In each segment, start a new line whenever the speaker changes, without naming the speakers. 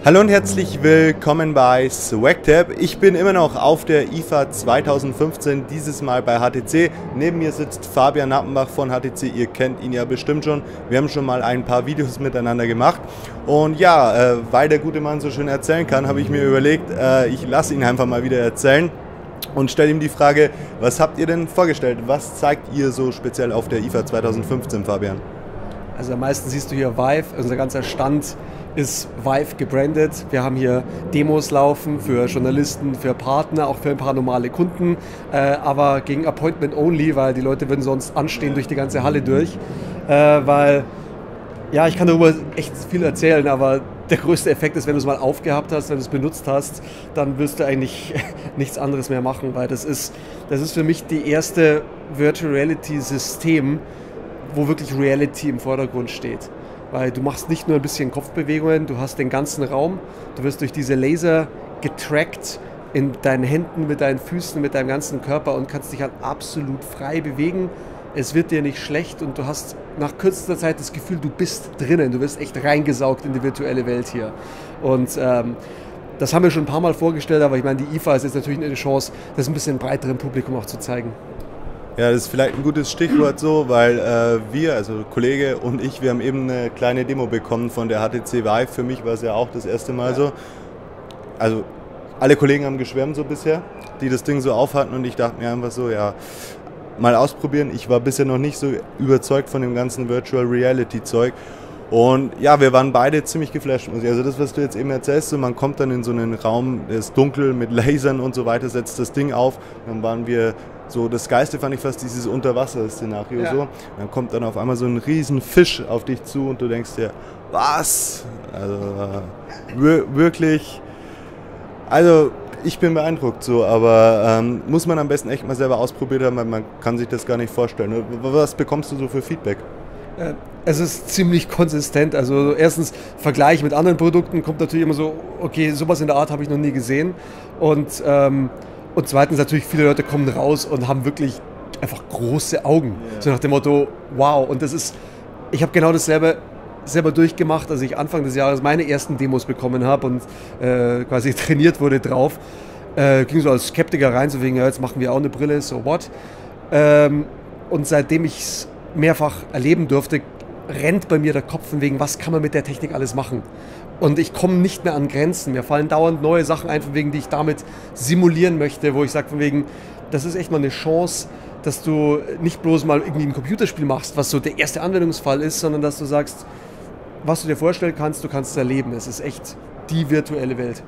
Hallo und herzlich willkommen bei SwagTap. Ich bin immer noch auf der IFA 2015, dieses Mal bei HTC. Neben mir sitzt Fabian Nappenbach von HTC, ihr kennt ihn ja bestimmt schon. Wir haben schon mal ein paar Videos miteinander gemacht. Und ja, weil der gute Mann so schön erzählen kann, habe ich mir überlegt, ich lasse ihn einfach mal wieder erzählen. Und stelle ihm die Frage, was habt ihr denn vorgestellt? Was zeigt ihr so speziell auf der IFA 2015, Fabian?
Also am meisten siehst du hier Vive, unser ganzer Stand ist Vive gebrandet. Wir haben hier Demos laufen für Journalisten, für Partner, auch für ein paar normale Kunden, aber gegen Appointment only, weil die Leute würden sonst anstehen durch die ganze Halle durch, weil, ja, ich kann darüber echt viel erzählen, aber der größte Effekt ist, wenn du es mal aufgehabt hast, wenn du es benutzt hast, dann wirst du eigentlich nichts anderes mehr machen, weil das ist für mich die erste Virtual Reality System, wo wirklich Reality im Vordergrund steht. Weil du machst nicht nur ein bisschen Kopfbewegungen, du hast den ganzen Raum, du wirst durch diese Laser getrackt in deinen Händen, mit deinen Füßen, mit deinem ganzen Körper und kannst dich halt absolut frei bewegen. Es wird dir nicht schlecht und du hast nach kürzester Zeit das Gefühl, du bist drinnen, du wirst echt reingesaugt in die virtuelle Welt hier. Und das haben wir schon ein paar Mal vorgestellt, aber ich meine, die IFA ist jetzt natürlich eine Chance, das ein bisschen breiterem Publikum auch zu zeigen.
Ja, das ist vielleicht ein gutes Stichwort so, weil wir, also Kollege und ich, wir haben eben eine kleine Demo bekommen von der HTC Vive. Für mich war es ja auch das erste Mal so. Also alle Kollegen haben geschwärmt so bisher, die das Ding so aufhatten und ich dachte mir einfach so, ja, mal ausprobieren. Ich war bisher noch nicht so überzeugt von dem ganzen Virtual Reality Zeug. Und ja, wir waren beide ziemlich geflasht. Also das, was du jetzt eben erzählst, so, man kommt dann in so einen Raum, der ist dunkel mit Lasern und so weiter, setzt das Ding auf. Dann waren wir so, das Geilste fand ich fast dieses Unterwasser-Szenario so. Dann kommt dann auf einmal so ein riesen Fisch auf dich zu und du denkst dir, was? Also wirklich, also ich bin beeindruckt so, aber muss man am besten echt mal selber ausprobiert haben, weil man kann sich das gar nicht vorstellen. Was bekommst du so für Feedback?
Es ist ziemlich konsistent. Also erstens, Vergleich mit anderen Produkten kommt natürlich immer so, okay, sowas in der Art habe ich noch nie gesehen. Und zweitens natürlich, viele Leute kommen raus und haben wirklich einfach große Augen. Yeah. So nach dem Motto, wow. Und das ist, ich habe genau dasselbe selber durchgemacht, als ich Anfang des Jahres meine ersten Demos bekommen habe und quasi trainiert wurde drauf. Ging so als Skeptiker rein, so wegen, ja, jetzt machen wir auch eine Brille, so what. Und seitdem ich es mehrfach erleben durfte, rennt bei mir der Kopf von wegen, was kann man mit der Technik alles machen? Und ich komme nicht mehr an Grenzen. Mir fallen dauernd neue Sachen ein, von wegen, die ich damit simulieren möchte, wo ich sage, von wegen, das ist echt mal eine Chance, dass du nicht bloß mal irgendwie ein Computerspiel machst, was so der erste Anwendungsfall ist, sondern dass du sagst, was du dir vorstellen kannst, du kannst es erleben. Es ist echt die virtuelle Welt.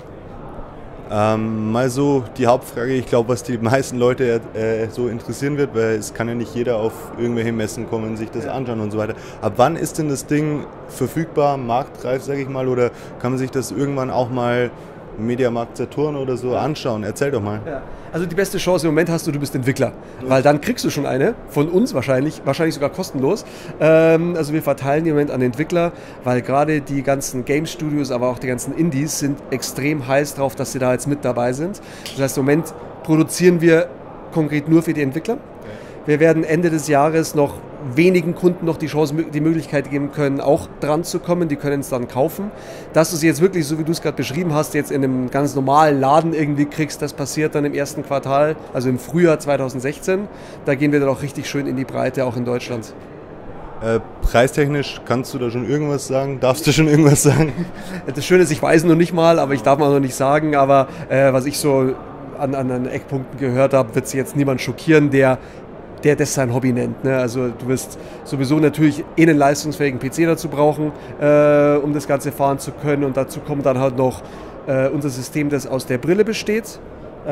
Mal so die Hauptfrage, ich glaube, was die meisten Leute so interessieren wird, weil es kann ja nicht jeder auf irgendwelche Messen kommen und sich das anschauen und so weiter. Ab wann ist denn das Ding verfügbar, marktreif, sage ich mal, oder kann man sich das irgendwann auch mal im Mediamarkt Saturn oder so anschauen? Erzähl doch mal.
Ja. Also die beste Chance im Moment hast du bist Entwickler, weil dann kriegst du schon eine, von uns wahrscheinlich sogar kostenlos. Also wir verteilen im Moment an Entwickler, weil gerade die ganzen Game Studios, aber auch die ganzen Indies sind extrem heiß drauf, dass sie da jetzt mit dabei sind. Das heißt, im Moment produzieren wir konkret nur für die Entwickler. Wir werden Ende des Jahres noch wenigen Kunden noch die Chance, die Möglichkeit geben können, auch dran zu kommen. Die können es dann kaufen. Dass du sie jetzt wirklich, so wie du es gerade beschrieben hast, jetzt in einem ganz normalen Laden irgendwie kriegst, das passiert dann im ersten Quartal, also im Frühjahr 2016. Da gehen wir dann auch richtig schön in die Breite, auch in Deutschland.
Preistechnisch kannst du da schon irgendwas sagen? Darfst du schon irgendwas sagen?
Das Schöne ist, ich weiß noch nicht mal, aber ich darf mal noch nicht sagen. Aber was ich so an Eckpunkten gehört habe, wird sich jetzt niemand schockieren, der das sein Hobby nennt. Ne? Also du wirst sowieso natürlich einen leistungsfähigen PC dazu brauchen, um das Ganze fahren zu können. Und dazu kommt dann halt noch unser System, das aus der Brille besteht.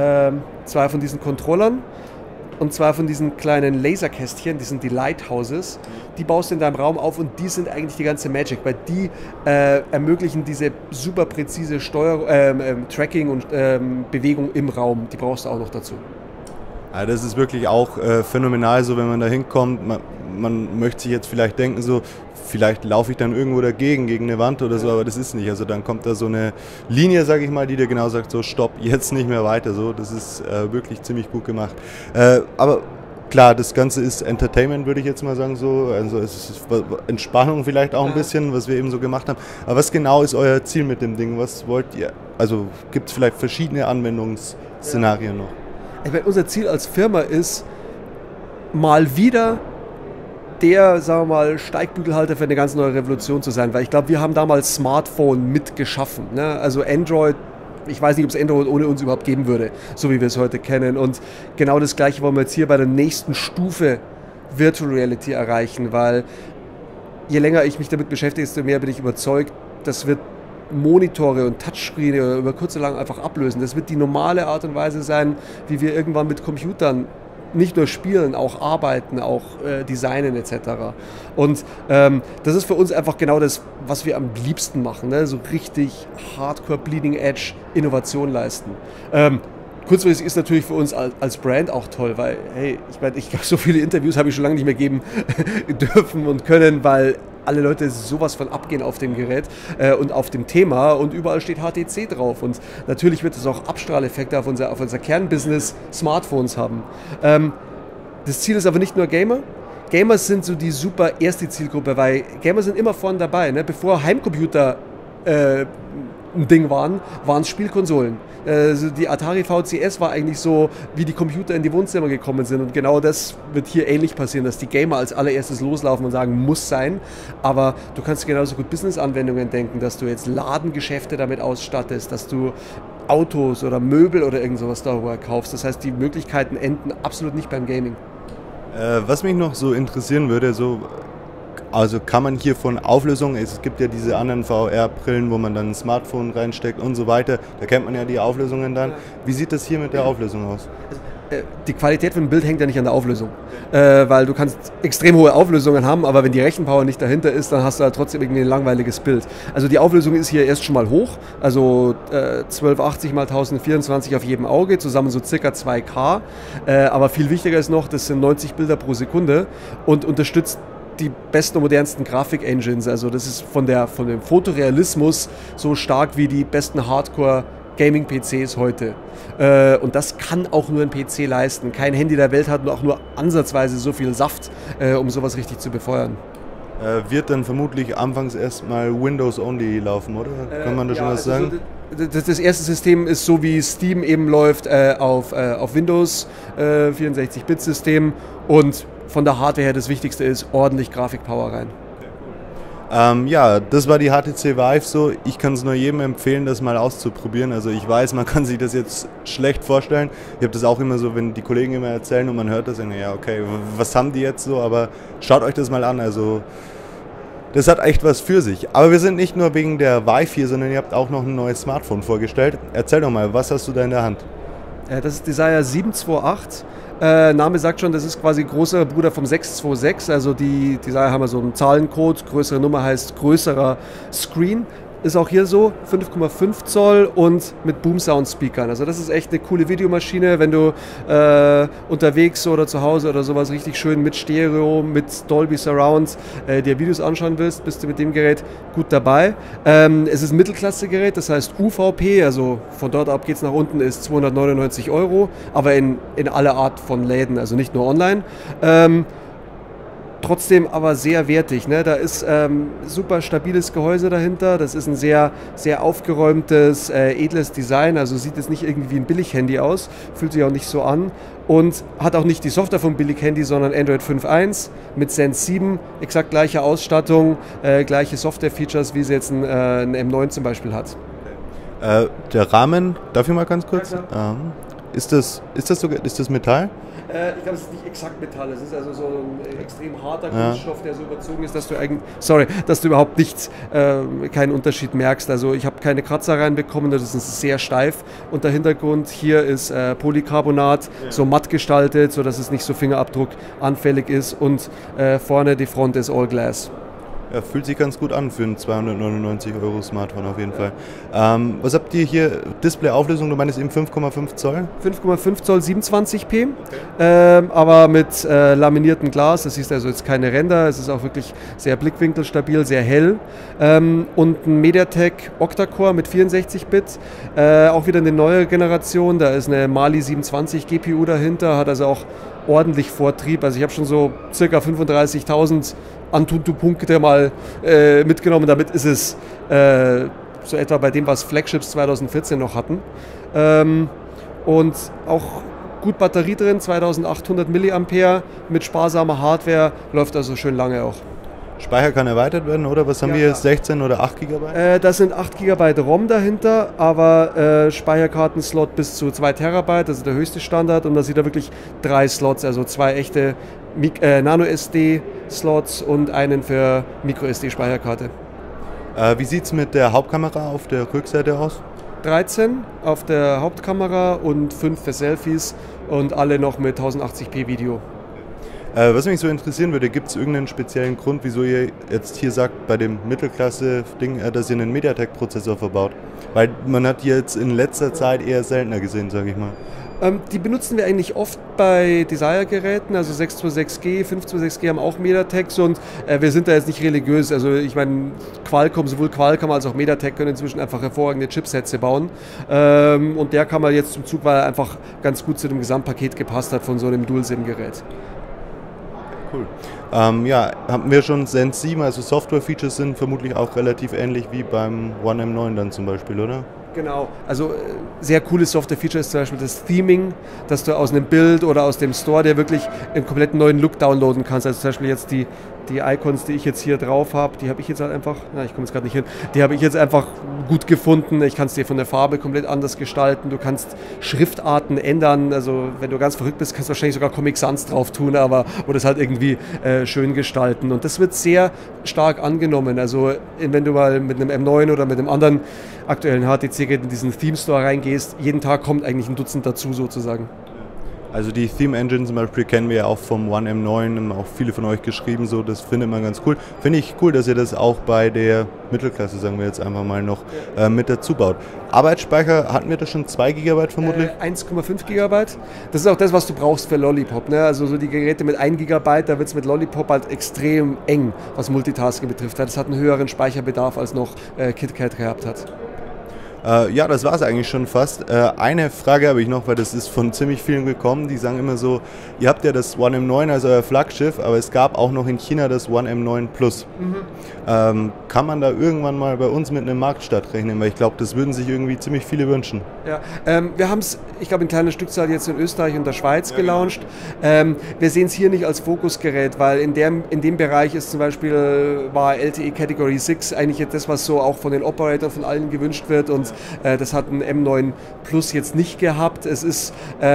2 von diesen Controllern und 2 von diesen kleinen Laserkästchen, die sind die Lighthouses. Die baust du in deinem Raum auf und die sind eigentlich die ganze Magic, weil die ermöglichen diese super präzise Tracking und Bewegung im Raum. Die brauchst du auch noch dazu.
Ja, das ist wirklich auch phänomenal, so wenn man da hinkommt. Man möchte sich jetzt vielleicht denken, so vielleicht laufe ich dann irgendwo dagegen, gegen eine Wand oder so, aber das ist nicht. Also dann kommt da so eine Linie, sage ich mal, die dir genau sagt, so stopp, jetzt nicht mehr weiter. So, das ist wirklich ziemlich gut gemacht. Aber klar, das Ganze ist Entertainment, würde ich jetzt mal sagen so. Also es ist Entspannung vielleicht auch ein bisschen, was wir eben so gemacht haben. Aber was genau ist euer Ziel mit dem Ding? Was wollt ihr? Also gibt es vielleicht verschiedene Anwendungsszenarien noch?
Ich meine, unser Ziel als Firma ist, mal wieder der, sagen wir mal, Steigbügelhalter für eine ganz neue Revolution zu sein, weil ich glaube, wir haben damals Smartphone mitgeschaffen. Ne? Also Android, ich weiß nicht, ob es Android ohne uns überhaupt geben würde, so wie wir es heute kennen. Und genau das Gleiche wollen wir jetzt hier bei der nächsten Stufe Virtual Reality erreichen, weil je länger ich mich damit beschäftige, desto mehr bin ich überzeugt, das wird Monitore und Touchscreene über kurz oder lang einfach ablösen. Das wird die normale Art und Weise sein, wie wir irgendwann mit Computern nicht nur spielen, auch arbeiten, auch designen etc. Und das ist für uns einfach genau das, was wir am liebsten machen, ne? So richtig Hardcore Bleeding Edge Innovation leisten. Kurzfristig ist natürlich für uns als Brand auch toll, weil, hey, ich meine, so viele Interviews habe ich schon lange nicht mehr geben dürfen und können, weil alle Leute sowas von abgehen auf dem Gerät und auf dem Thema und überall steht HTC drauf und natürlich wird es auch Abstrahleffekte auf unser Kernbusiness Smartphones haben. Das Ziel ist aber nicht nur Gamer. Gamers sind so die super erste Zielgruppe, weil Gamer sind immer vorne dabei. Ne? Bevor Heimcomputer ein Ding waren es Spielkonsolen. Also die Atari VCS war eigentlich so, wie die Computer in die Wohnzimmer gekommen sind. Und genau das wird hier ähnlich passieren, dass die Gamer als allererstes loslaufen und sagen, muss sein. Aber du kannst genauso gut Business-Anwendungen denken, dass du jetzt Ladengeschäfte damit ausstattest, dass du Autos oder Möbel oder irgend sowas darüber kaufst. Das heißt, die Möglichkeiten enden absolut nicht beim Gaming.
Was mich noch so interessieren würde, also kann man hier von Auflösung, es gibt ja diese anderen VR-Brillen, wo man dann ein Smartphone reinsteckt und so weiter, da kennt man ja die Auflösungen dann. Wie sieht das hier mit der Auflösung aus?
Die Qualität von dem Bild hängt ja nicht an der Auflösung, weil du kannst extrem hohe Auflösungen haben, aber wenn die Rechenpower nicht dahinter ist, dann hast du halt trotzdem irgendwie ein langweiliges Bild. Also die Auflösung ist hier erst schon mal hoch, also 1280 x 1024 auf jedem Auge, zusammen so circa 2K, aber viel wichtiger ist noch, das sind 90 Bilder pro Sekunde und unterstützt die besten und modernsten Grafik-Engines, also das ist von dem Fotorealismus so stark wie die besten Hardcore-Gaming-PCs heute. Und das kann auch nur ein PC leisten. Kein Handy der Welt hat auch nur ansatzweise so viel Saft, um sowas richtig zu befeuern.
Wird dann vermutlich anfangs erstmal Windows-only laufen, oder? Kann man da schon was sagen?
Das erste System ist so, wie Steam eben läuft, auf Windows 64-Bit-System und von der Hardware her das Wichtigste ist, ordentlich Grafikpower rein.
Ja, das war die HTC Vive so. Ich kann es nur jedem empfehlen, das mal auszuprobieren. Also ich weiß, man kann sich das jetzt schlecht vorstellen. Ich habe das auch immer so, wenn die Kollegen immer erzählen und man hört das, ja okay, was haben die jetzt so? Aber schaut euch das mal an. Also das hat echt was für sich. Aber wir sind nicht nur wegen der Vive hier, sondern ihr habt auch noch ein neues Smartphone vorgestellt. Erzähl doch mal, was hast du da in der Hand?
Das ist Desire 728. Name sagt schon, das ist quasi großer Bruder vom 626, also die Desire haben ja so einen Zahlencode, größere Nummer heißt größerer Screen. Ist auch hier so, 5,5 Zoll und mit Boom-Sound-Speakern. Also das ist echt eine coole Videomaschine, wenn du unterwegs oder zu Hause oder sowas richtig schön mit Stereo, mit Dolby Surround dir Videos anschauen willst, bist du mit dem Gerät gut dabei. Es ist ein Mittelklasse-Gerät, das heißt UVP, also von dort ab geht es nach unten, ist 299 €, aber in aller Art von Läden, also nicht nur online. Trotzdem aber sehr wertig. Ne? Da ist super stabiles Gehäuse dahinter. Das ist ein sehr, sehr aufgeräumtes, edles Design. Also sieht es nicht irgendwie wie ein Billig-Handy aus. Fühlt sich auch nicht so an. Und hat auch nicht die Software vom Billig-Handy, sondern Android 5.1 mit Sense 7. Exakt gleiche Ausstattung, gleiche Software-Features, wie sie jetzt ein M9 zum Beispiel hat.
Der Rahmen, darf ich mal ganz kurz?
Ja,
ist das Metall?
Ich glaube, es ist nicht exakt Metall. Es ist also so ein extrem harter Kunststoff, der so überzogen ist, dass du überhaupt keinen Unterschied merkst. Also ich habe keine Kratzer reinbekommen, das ist sehr steif. Und der Hintergrund hier ist Polycarbonat, so matt gestaltet, sodass es nicht so fingerabdruckanfällig ist. Und vorne die Front ist All Glass.
Ja, fühlt sich ganz gut an für ein 299 € Smartphone auf jeden Fall. Was habt ihr hier? Display-Auflösung, du meinst eben 5,5 Zoll?
5,5 Zoll 27p, aber mit laminiertem Glas. Das ist also jetzt keine Ränder, es ist auch wirklich sehr blickwinkelstabil, sehr hell. Und ein MediaTek Octa-Core mit 64-Bit, auch wieder eine neue Generation. Da ist eine Mali 27 GPU dahinter, hat also auch ordentlich Vortrieb. Also ich habe schon so ca. 35.000 Antutu-Punkte mal mitgenommen. Damit ist es so etwa bei dem, was Flagships 2014 noch hatten. Und auch gut Batterie drin, 2800 mAh mit sparsamer Hardware, läuft also schön lange auch.
Speicher kann erweitert werden, oder? Was haben wir jetzt? 16 oder 8 GB?
Das sind 8 GB ROM dahinter, aber Speicherkartenslot bis zu 2 TB, das ist der höchste Standard. Und da sieht er wirklich 3 Slots, also 2 echte Nano-SD-Slots und einen für Micro-SD-Speicherkarte.
Wie sieht es mit der Hauptkamera auf der Rückseite aus?
13 auf der Hauptkamera und 5 für Selfies und alle noch mit 1080p Video.
Was mich so interessieren würde, gibt es irgendeinen speziellen Grund, wieso ihr jetzt hier sagt, bei dem Mittelklasse-Ding, dass ihr einen MediaTek-Prozessor verbaut? Weil man hat die jetzt in letzter Zeit eher seltener gesehen, sage ich mal.
Die benutzen wir eigentlich oft bei Desire-Geräten, also 626G, 526G haben auch MediaTeks und wir sind da jetzt nicht religiös. Also ich meine, sowohl Qualcomm als auch MediaTek können inzwischen einfach hervorragende Chipsätze bauen. Und der kam mal jetzt zum Zug, weil er einfach ganz gut zu dem Gesamtpaket gepasst hat von so einem Dual-SIM-Gerät.
Cool. Ja, haben wir schon Zen 7, also Software-Features sind vermutlich auch relativ ähnlich wie beim One M9 dann zum Beispiel, oder?
Genau, also sehr cooles Software-Feature ist zum Beispiel das Theming, dass du aus einem Bild oder aus dem Store dir wirklich einen kompletten neuen Look downloaden kannst. Also zum Beispiel jetzt die Icons, die ich jetzt hier drauf habe, die habe ich jetzt halt einfach, ich komme jetzt gerade nicht hin, die habe ich jetzt einfach gut gefunden. Ich kann es dir von der Farbe komplett anders gestalten. Du kannst Schriftarten ändern. Also wenn du ganz verrückt bist, kannst du wahrscheinlich sogar Comic Sans drauf tun, oder es halt irgendwie schön gestalten. Und das wird sehr stark angenommen. Also wenn du mal mit einem M9 oder mit einem anderen aktuellen HTC-Gerät in diesen Theme Store reingehst, jeden Tag kommt eigentlich ein Dutzend dazu sozusagen.
Also die Theme Engine zum Beispiel kennen wir ja auch vom One M9, haben auch viele von euch geschrieben, so, das findet man ganz cool. Finde ich cool, dass ihr das auch bei der Mittelklasse, sagen wir jetzt einfach mal noch, mit dazu baut. Arbeitsspeicher, hatten wir das schon 2 GB vermutlich?
1,5 GB. Das ist auch das, was du brauchst für Lollipop. Ne? Also so die Geräte mit 1 GB, da wird es mit Lollipop halt extrem eng, was Multitasking betrifft. Das hat einen höheren Speicherbedarf, als noch KitKat gehabt hat.
Ja, das war es eigentlich schon fast. Eine Frage habe ich noch, weil das ist von ziemlich vielen gekommen. Die sagen immer so, ihr habt ja das One M9 als euer Flaggschiff, aber es gab auch noch in China das One M9 Plus. Kann man da irgendwann mal bei uns mit einem Marktstart rechnen? Weil ich glaube, das würden sich irgendwie ziemlich viele wünschen.
Ja, wir haben es, ich glaube, in kleiner Stückzahl jetzt in Österreich und der Schweiz gelauncht. Wir sehen es hier nicht als Fokusgerät, weil in dem Bereich ist zum Beispiel, war LTE Category 6 eigentlich das, was so auch von den Operatoren von allen gewünscht wird, und das hat ein M9 Plus jetzt nicht gehabt. Es ist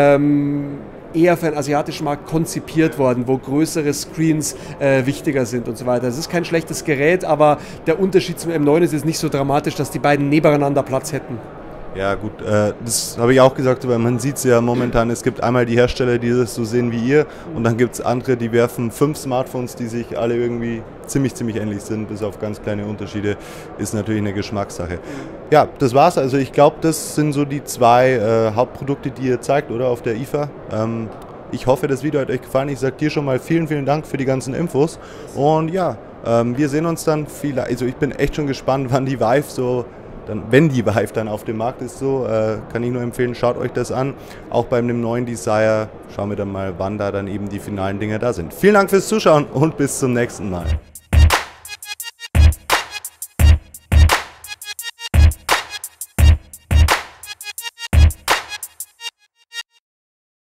eher für den asiatischen Markt konzipiert worden, wo größere Screens wichtiger sind und so weiter. Es ist kein schlechtes Gerät, aber der Unterschied zum M9 ist jetzt nicht so dramatisch, dass die beiden nebeneinander Platz hätten.
Ja gut, das habe ich auch gesagt, weil man sieht es ja momentan, es gibt einmal die Hersteller, die das so sehen wie ihr, und dann gibt es andere, die werfen 5 Smartphones, die sich alle irgendwie ziemlich ähnlich sind, bis auf ganz kleine Unterschiede, ist natürlich eine Geschmackssache. Ja, das war's, also ich glaube, das sind so die 2 Hauptprodukte, die ihr zeigt, oder, auf der IFA. Ich hoffe, das Video hat euch gefallen. Ich sage dir schon mal vielen Dank für die ganzen Infos, und ja, wir sehen uns dann vielleicht, also ich bin echt schon gespannt, wann die Vive so, wenn die Vive dann auf dem Markt ist, so, kann ich nur empfehlen, schaut euch das an. Auch bei dem neuen Desire schauen wir dann mal, wann da dann eben die finalen Dinge da sind. Vielen Dank fürs Zuschauen und bis zum nächsten Mal.